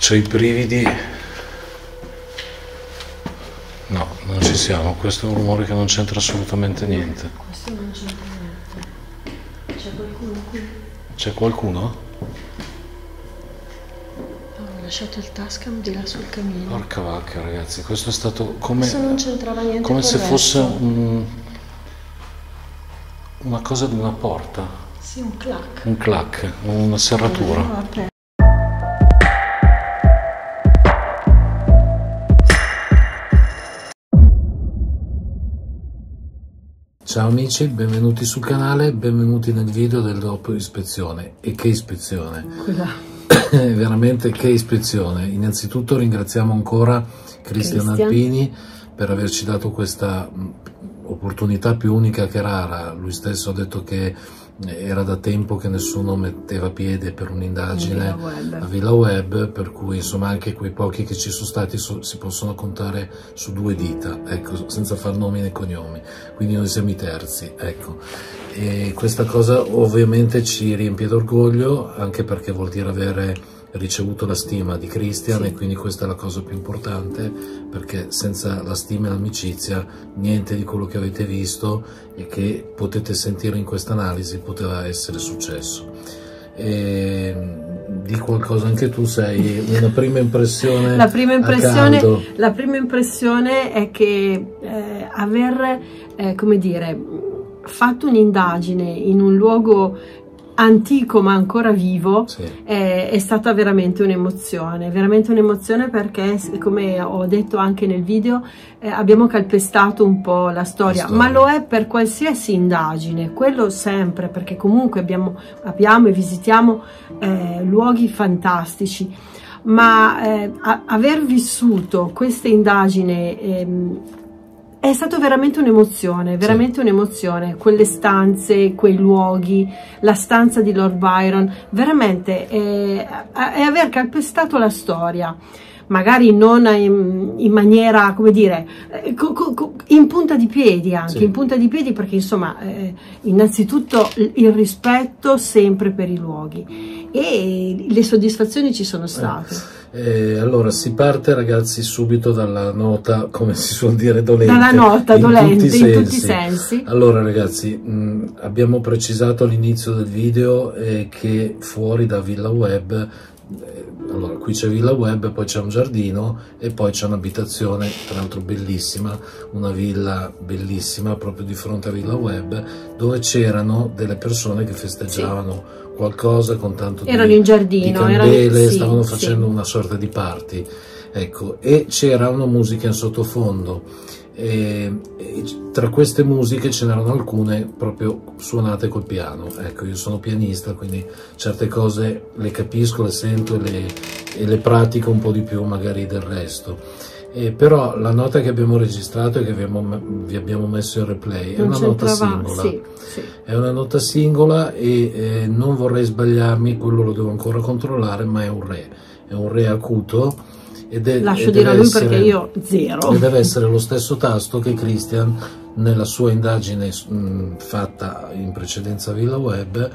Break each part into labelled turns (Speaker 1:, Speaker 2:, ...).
Speaker 1: C'ho i brividi. No, non ci siamo. Questo è un rumore che non c'entra assolutamente niente.
Speaker 2: Questo non c'entra niente. C'è qualcuno qui?
Speaker 1: C'è qualcuno?
Speaker 2: Ho lasciato il Tascam di là sul camino.
Speaker 1: Porca vacca, ragazzi, questo è stato come...
Speaker 2: Questo non c'entrava niente.
Speaker 1: Come se
Speaker 2: resto.
Speaker 1: fosse una cosa di una porta.
Speaker 2: Sì, un clac.
Speaker 1: Un clac, una serratura. Ciao amici, benvenuti sul canale, benvenuti nel video del dopo ispezione. E che ispezione!
Speaker 2: Quella.
Speaker 1: Veramente che ispezione! Innanzitutto ringraziamo ancora Cristian Alpini per averci dato questa opportunità più unica che rara. Lui stesso ha detto che era da tempo che nessuno metteva piede per un'indagine a VillaWeb, per cui insomma anche quei pochi che ci sono stati si possono contare su due dita, ecco, senza far nomi né cognomi, quindi noi siamo i terzi, ecco. E questa cosa ovviamente ci riempie d'orgoglio, anche perché vuol dire avere ricevuto la stima di Cristian, sì. E quindi questa è la cosa più importante, perché senza la stima e l'amicizia niente di quello che avete visto e che potete sentire in questa analisi poteva essere successo. E di qualcosa anche tu sei una prima impressione. La prima
Speaker 2: impressione è che aver come dire, fatto un'indagine in un luogo antico ma ancora vivo, sì. È stata veramente un'emozione, perché come ho detto anche nel video abbiamo calpestato un po' la storia, ma lo è per qualsiasi indagine, quello sempre, perché comunque abbiamo e visitiamo luoghi fantastici, ma aver vissuto questa indagine è stato veramente un'emozione, quelle stanze, quei luoghi, la stanza di Lord Byron, veramente è aver calpestato la storia, magari non in maniera, come dire, in punta di piedi anche, sì. In punta di piedi, perché insomma innanzitutto il rispetto sempre per i luoghi e le soddisfazioni ci sono state.
Speaker 1: Allora si parte, ragazzi, subito dalla nota, come si suol dire, dolente.
Speaker 2: Dalla nota dolente in tutti i sensi.
Speaker 1: Allora ragazzi, abbiamo precisato all'inizio del video che fuori da VillaWeb, allora qui c'è VillaWeb, poi c'è un giardino e poi c'è un'abitazione, tra l'altro bellissima, una villa bellissima proprio di fronte a VillaWeb, dove c'erano delle persone che festeggiavano, sì. Qualcosa con tanto
Speaker 2: in giardino,
Speaker 1: di candele, sì, stavano facendo, sì. Una sorta di party, ecco, e c'era una musica in sottofondo, e tra queste musiche ce n'erano alcune proprio suonate col piano, ecco, io sono pianista, quindi certe cose le capisco, le sento e le pratico un po' di più magari del resto. Però la nota che abbiamo registrato e che vi abbiamo messo in replay è una nota singola, sì, sì. È una nota singola e non vorrei sbagliarmi, quello lo devo ancora controllare, ma è un re acuto
Speaker 2: lascio dire a lui perché io zero,
Speaker 1: e deve essere lo stesso tasto che Cristian nella sua indagine fatta in precedenza a VillaWeb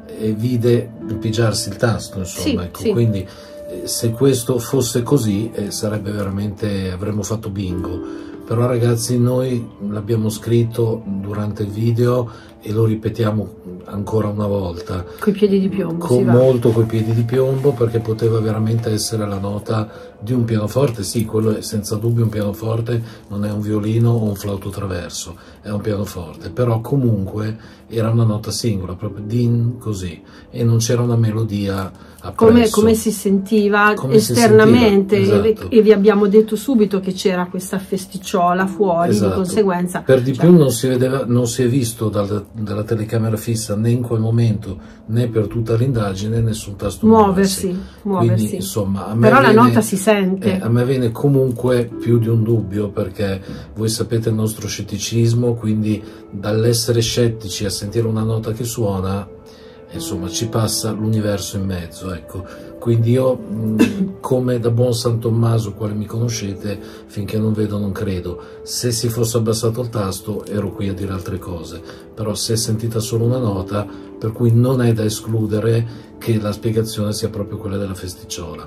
Speaker 1: vide pigiarsi il tasto, insomma, sì, ecco, sì. Quindi se questo fosse così sarebbe veramente, avremmo fatto bingo. Però ragazzi, noi l'abbiamo scritto durante il video e lo ripetiamo ancora una volta
Speaker 2: coi piedi di piombo,
Speaker 1: molto coi piedi di piombo, perché poteva veramente essere la nota di un pianoforte. Sì, quello è senza dubbio un pianoforte, non è un violino o un flauto traverso, è un pianoforte, però comunque era una nota singola, proprio din così, e non c'era una melodia appresso.
Speaker 2: Come si sentiva esternamente, esatto. E vi abbiamo detto subito che c'era questa festicciola fuori, esatto. Di conseguenza
Speaker 1: per di più non si vedeva, non si è visto dalla telecamera fissa né in quel momento né per tutta l'indagine nessun tasto muoversi. Quindi, insomma, a me
Speaker 2: però la nota si sente.
Speaker 1: A me viene comunque più di un dubbio, perché voi sapete il nostro scetticismo, quindi dall'essere scettici a sentire una nota che suona, insomma, ci passa l'universo in mezzo, ecco. Quindi io, come da buon San Tommaso, quale mi conoscete, finché non vedo non credo. Se si fosse abbassato il tasto ero qui a dire altre cose, però si è sentita solo una nota, per cui non è da escludere che la spiegazione sia proprio quella della festicciola.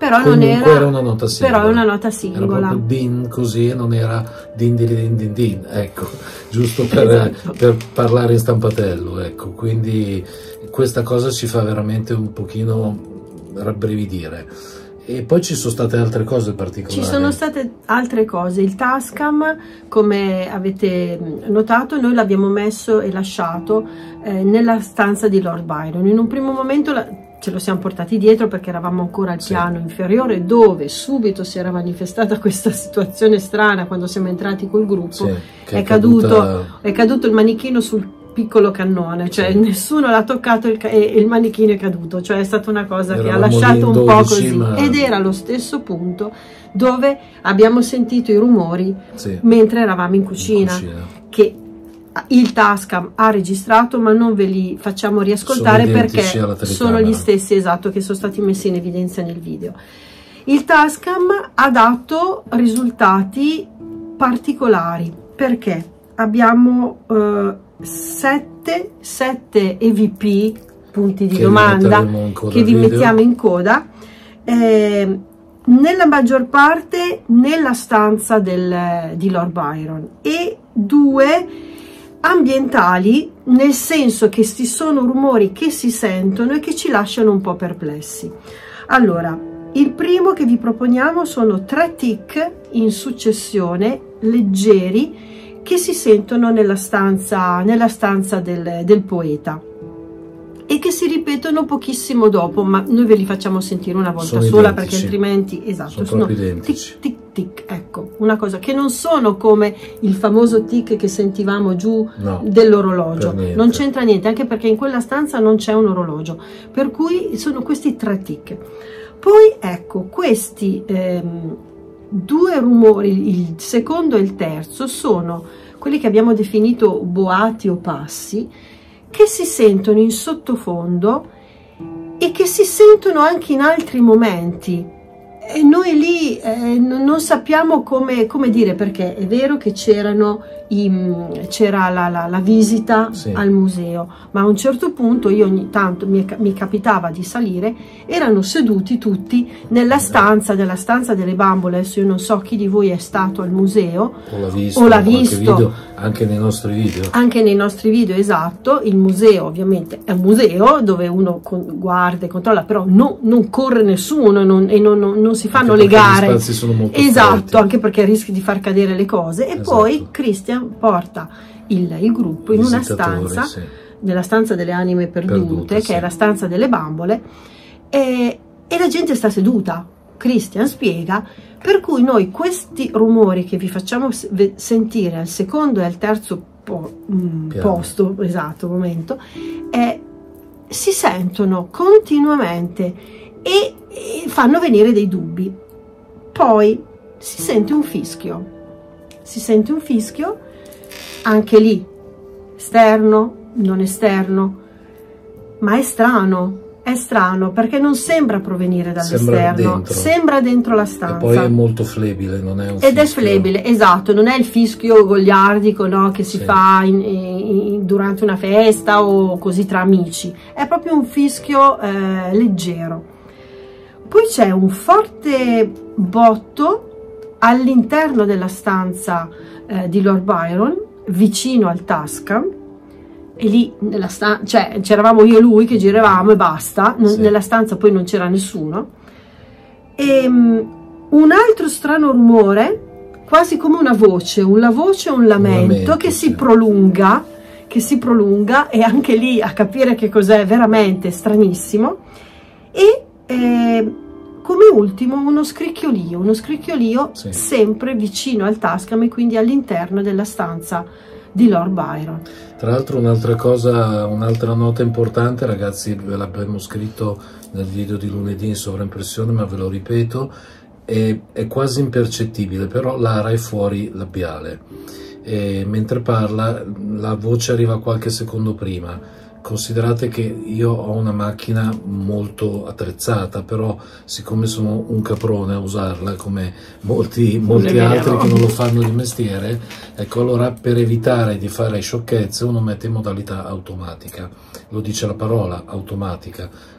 Speaker 2: però
Speaker 1: comunque era una nota singola.
Speaker 2: Però è una nota singola.
Speaker 1: Era proprio din così e non era din din din din din, ecco, giusto per parlare in stampatello, ecco, quindi questa cosa ci fa veramente un pochino rabbrividire. E poi ci sono state altre cose particolari.
Speaker 2: Ci sono state altre cose. Il Tascam, come avete notato, noi l'abbiamo messo e lasciato nella stanza di Lord Byron. In un primo momento ce lo siamo portati dietro perché eravamo ancora al piano inferiore, dove subito si era manifestata questa situazione strana quando siamo entrati col gruppo. È caduto il manichino sul piccolo cannone, cioè nessuno l'ha toccato e il manichino è caduto, cioè è stata una cosa che ha lasciato un po' così, ed era lo stesso punto dove abbiamo sentito i rumori mentre eravamo in cucina, che il Tascam ha registrato, ma non ve li facciamo riascoltare perché sono gli stessi, esatto, che sono stati messi in evidenza nel video. Il Tascam ha dato risultati particolari perché abbiamo 7 EVP, punti di domanda, che vi mettiamo in coda, nella maggior parte nella stanza di Lord Byron, e 2 ambientali, nel senso che ci sono rumori che si sentono e che ci lasciano un po' perplessi. Allora, il primo che vi proponiamo sono 3 tic in successione, leggeri, che si sentono nella stanza del poeta e che si ripetono pochissimo dopo, ma noi ve li facciamo sentire una volta sola, perché altrimenti, esatto, sono tic tic tic, ecco, una cosa che non sono come il famoso tic che sentivamo giù dell'orologio, non c'entra niente, anche perché in quella stanza non c'è un orologio, per cui sono questi 3 tic. Poi ecco, questi 2 rumori, il secondo e il terzo, sono quelli che abbiamo definito boati o passi, che si sentono in sottofondo e che si sentono anche in altri momenti, e noi lì non sappiamo come dire, perché è vero che c'era la visita al museo, ma a un certo punto io ogni tanto mi capitava di salire, erano seduti tutti nella stanza delle bambole. Adesso io non so chi di voi è stato al museo o l'ha visto,
Speaker 1: anche nei nostri video, esatto. Il museo ovviamente è un museo dove uno guarda e controlla, però non corre nessuno e non si fanno le gare, gli spazi sono molto
Speaker 2: esatto,
Speaker 1: stretti,
Speaker 2: anche perché rischi di far cadere le cose. E poi Christian porta il gruppo in una stanza, nella stanza delle anime perdute, che è la stanza delle bambole, e la gente sta seduta. Christian spiega, per cui noi questi rumori che vi facciamo sentire al secondo e al terzo posto, esatto, momento, si sentono continuamente e fanno venire dei dubbi. Poi si sente un fischio, anche lì, esterno, non esterno, ma è strano perché non sembra provenire dall'esterno, sembra dentro la stanza.
Speaker 1: E poi è molto flebile, non è un fischio.
Speaker 2: Ed è flebile, esatto, non è il fischio goliardico, no, che si fa durante una festa o così tra amici, è proprio un fischio leggero. Poi c'è un forte botto all'interno della stanza di Lord Byron, vicino al Tascam, e lì cioè c'eravamo io e lui che giravamo e basta, nella stanza poi non c'era nessuno. E un altro strano rumore, quasi come una voce, un lamento che si prolunga, e anche lì a capire che cos'è, veramente stranissimo. E come ultimo uno scricchiolio sempre vicino al Tascam e quindi all'interno della stanza di Lord Byron.
Speaker 1: Tra l'altro un'altra nota importante, ragazzi, ve l'abbiamo scritto nel video di lunedì in sovraimpressione, ma ve lo ripeto, è quasi impercettibile, però l'ara è fuori labiale, e mentre parla la voce arriva qualche secondo prima. Considerate che io ho una macchina molto attrezzata, però siccome sono un caprone a usarla come molti altri che non lo fanno di mestiere, ecco, allora per evitare di fare sciocchezze uno mette in modalità automatica, lo dice la parola automatica,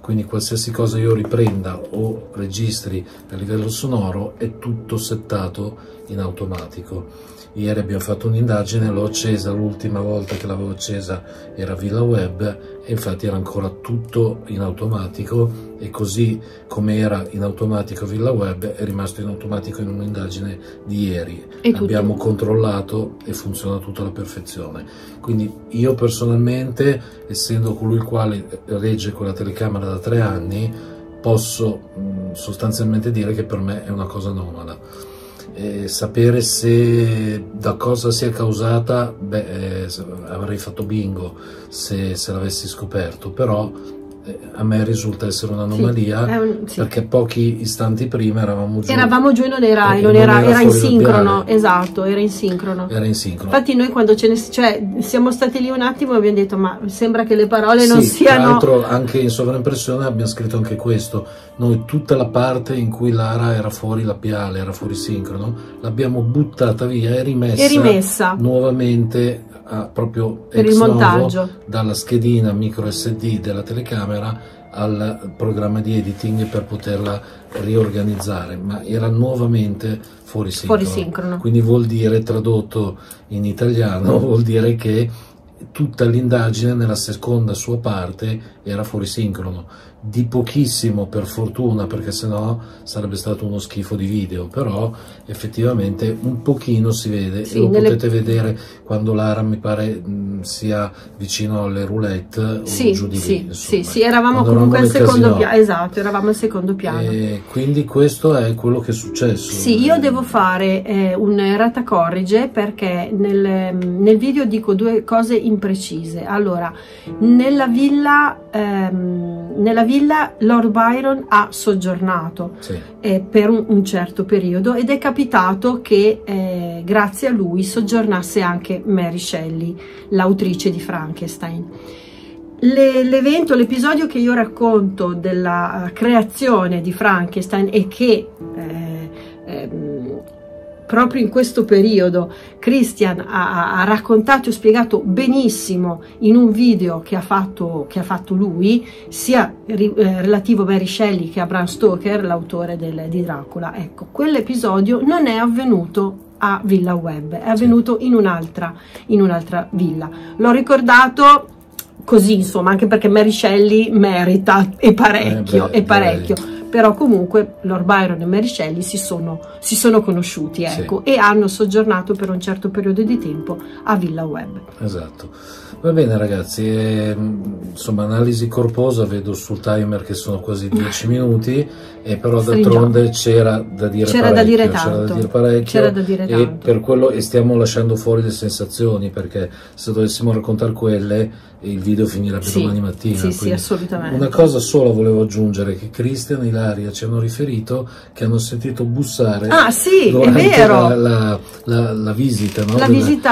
Speaker 1: quindi qualsiasi cosa io riprenda o registri a livello sonoro è tutto settato in automatico. Ieri abbiamo fatto un'indagine, l'ho accesa, l'ultima volta che l'avevo accesa era VillaWeb e infatti era ancora tutto in automatico, e così come era in automatico VillaWeb è rimasto in automatico in un'indagine di ieri. Abbiamo controllato e funziona tutto alla perfezione. Quindi io personalmente, essendo colui il quale regge quella telecamera da 3 anni, posso sostanzialmente dire che per me è una cosa anomala. Sapere se da cosa sia causata, avrei fatto bingo se l'avessi scoperto, però a me risulta essere un'anomalia, perché pochi istanti prima eravamo giù
Speaker 2: e non era in sincrono. Esatto, era in sincrono. Infatti noi quando siamo stati lì un attimo e abbiamo detto, ma sembra che le parole non siano...
Speaker 1: Tra l'altro anche in sovraimpressione abbiamo scritto anche questo: noi tutta la parte in cui Lara era fuori labiale, era fuori sincrono, l'abbiamo buttata via e rimessa nuovamente proprio
Speaker 2: per il montaggio
Speaker 1: dalla schedina micro SD della telecamera al programma di editing per poterla riorganizzare, ma era nuovamente fuori sincrono. Quindi vuol dire, tradotto in italiano, vuol dire che tutta l'indagine nella seconda sua parte era fuori sincrono, di pochissimo per fortuna, perché sennò sarebbe stato uno schifo di video, però effettivamente un pochino si vede, e lo potete vedere quando Lara mi pare sia vicino alle roulette o giù di lì,
Speaker 2: sì, eravamo comunque al secondo piano, esatto, eravamo al secondo piano,
Speaker 1: e quindi questo è quello che è successo.
Speaker 2: Sì, io devo fare un errata corrige, perché nel video dico 2 cose imprecise. Allora, nella villa Lord Byron ha soggiornato per un certo periodo, ed è capitato che grazie a lui soggiornasse anche Mary Shelley, l'autrice di Frankenstein. L'episodio che io racconto della creazione di Frankenstein, e che proprio in questo periodo Christian ha raccontato e spiegato benissimo in un video che ha fatto lui, sia relativo a Mary Shelley che a Bram Stoker, l'autore di Dracula. Ecco, quell'episodio non è avvenuto a VillaWeb, è avvenuto in un'altra villa. L'ho ricordato così, insomma, anche perché Mary Shelley merita, e parecchio. Però comunque Lord Byron e Mary Shelley si sono conosciuti, ecco, e hanno soggiornato per un certo periodo di tempo a VillaWeb.
Speaker 1: Esatto. Va bene ragazzi, insomma, analisi corposa, vedo sul timer che sono quasi 10 minuti, e però d'altronde c'era da dire parecchio, e per quello stiamo lasciando fuori le sensazioni, perché se dovessimo raccontare quelle il video finirebbe domani mattina.
Speaker 2: Sì, assolutamente.
Speaker 1: Una cosa sola volevo aggiungere, che Christian e Ilaria ci hanno riferito che hanno sentito bussare
Speaker 2: durante è vero.
Speaker 1: la visita, no?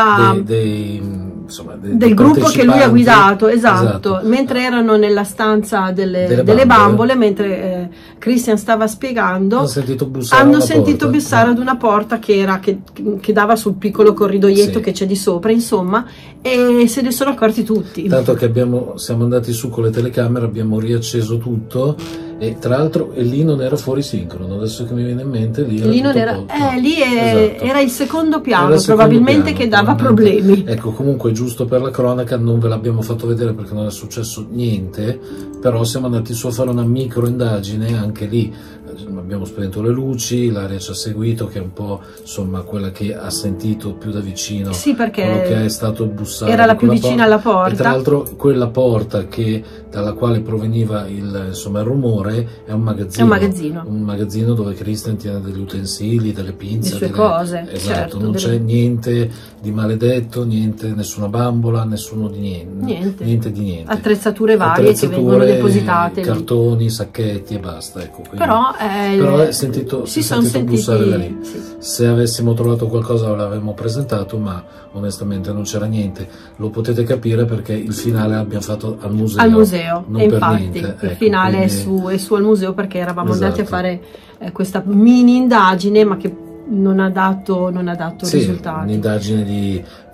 Speaker 2: del gruppo che lui ha guidato, esatto. Mentre erano nella stanza delle bambole, mentre Christian stava spiegando, hanno sentito bussare ad una porta che dava sul piccolo corridoietto che c'è di sopra, insomma, e se ne sono accorti tutti.
Speaker 1: Tanto che siamo andati su con le telecamere, abbiamo riacceso tutto, e tra l'altro lì non era fuori sincrono, adesso che mi viene in mente, lì non era,
Speaker 2: era il secondo piano, probabilmente, che dava problemi.
Speaker 1: Ecco, comunque giusto per la cronaca, non ve l'abbiamo fatto vedere perché non è successo niente, però siamo andati su a fare una micro indagine anche lì. Abbiamo spento le luci, Ilaria ci ha seguito, che è un po', insomma, quella che ha sentito più da vicino
Speaker 2: perché
Speaker 1: quello che è stato il bussare,
Speaker 2: era la più vicina alla porta,
Speaker 1: e tra l'altro quella porta dalla quale proveniva il rumore è un magazzino dove Christian tiene degli utensili, delle pinze,
Speaker 2: le sue cose,
Speaker 1: esatto, non c'è niente di maledetto, nessuna bambola, nessuno di niente di niente,
Speaker 2: attrezzature varie che vengono depositate,
Speaker 1: cartoni, sacchetti e basta, ecco.
Speaker 2: Però
Speaker 1: sentito bussare da lì. Se avessimo trovato qualcosa l'avremmo presentato, ma onestamente non c'era niente. Lo potete capire perché il finale l'abbiamo fatto al museo, non
Speaker 2: e
Speaker 1: per
Speaker 2: infatti
Speaker 1: niente.
Speaker 2: Il finale è su al museo, perché eravamo andati a fare questa mini indagine, ma che non ha dato risultati.
Speaker 1: Un'indagine di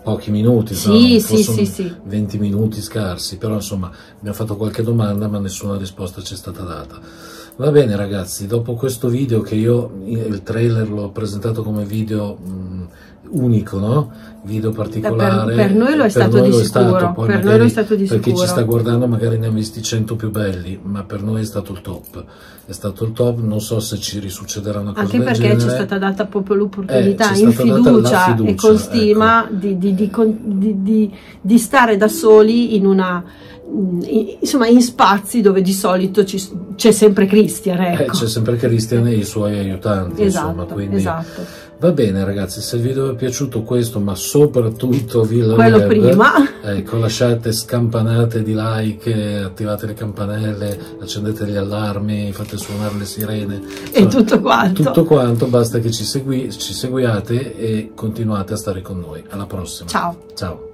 Speaker 1: pochi minuti,
Speaker 2: sì,
Speaker 1: no?
Speaker 2: sì.
Speaker 1: 20 minuti scarsi, però insomma abbiamo fatto qualche domanda ma nessuna risposta ci è stata data. Va bene ragazzi, dopo questo video che io il trailer l'ho presentato come video unico, no? Video particolare.
Speaker 2: Per noi lo è stato di sicuro, per noi lo è stato di sicuro.
Speaker 1: Per chi ci sta guardando magari ne ha visti 100 più belli, ma per noi è stato il top. È stato il top, non so se ci risuccederà una cosa del genere.
Speaker 2: Anche perché ci è stata data proprio l'opportunità in fiducia e con stima, ecco, di stare da soli in una... insomma in spazi dove di solito c'è sempre Christian, ecco.
Speaker 1: C'è sempre Christian e i suoi aiutanti,
Speaker 2: esatto,
Speaker 1: insomma, quindi
Speaker 2: esatto.
Speaker 1: Va bene ragazzi, se il video vi è piaciuto questo, ma soprattutto Villa
Speaker 2: quello
Speaker 1: Web,
Speaker 2: prima,
Speaker 1: ecco, lasciate scampanate di like, attivate le campanelle, accendete gli allarmi, fate suonare le sirene,
Speaker 2: e tutto quanto.
Speaker 1: Tutto quanto, basta che ci seguiate e continuate a stare con noi. Alla prossima.
Speaker 2: Ciao.
Speaker 1: Ciao.